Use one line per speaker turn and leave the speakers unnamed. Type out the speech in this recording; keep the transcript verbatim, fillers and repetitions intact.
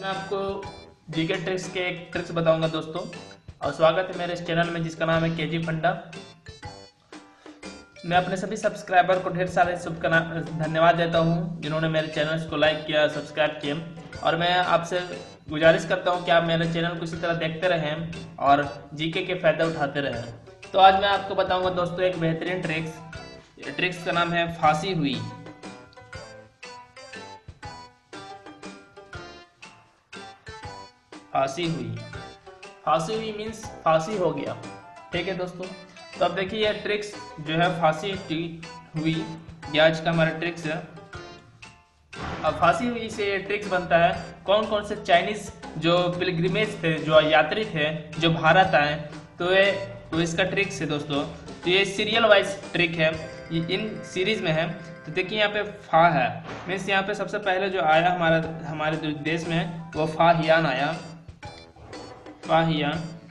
मैं आपको GK tricks के एक ट्रिक्स बताऊंगा दोस्तों। और स्वागत है मेरे इस चैनल में जिसका नाम है केजी फंडा। मैं अपने सभी सब्सक्राइबर को ढेर सारे शुभकामना धन्यवाद देता हूं जिन्होंने मेरे चैनल को लाइक किया, सब्सक्राइब किया। और मैं आपसे गुजारिश करता हूं कि आप मेरे चैनल को इसी तरह देखते रहें और जीके के फायदा उठाते रहें। तो आज मैं आपको बताऊंगा दोस्तों एक बेहतरीन ट्रिक्स। ट्रिक्स का नाम है फांसी हुई। फांसी हुई फांसी हुई मीन्स फांसी हो गया। ठीक है दोस्तों, तो अब देखिए यह ट्रिक्स जो है फांसी हुई, ये आज का हमारा ट्रिक्स है। अब फांसी हुई से ये ट्रिक्स बनता है कौन कौन से चाइनीज जो पिलग्रिमेज थे, जो यात्री थे, जो भारत आए, तो ये तो इसका ट्रिक्स है दोस्तों। तो ये सीरियल वाइज ट्रिक है, ये इन सीरीज में है। तो देखिए यहाँ पे फा है, मीन्स यहाँ पे सबसे पहले जो आया हमारा हमारे देश में वो फाहियान आया। फाहियान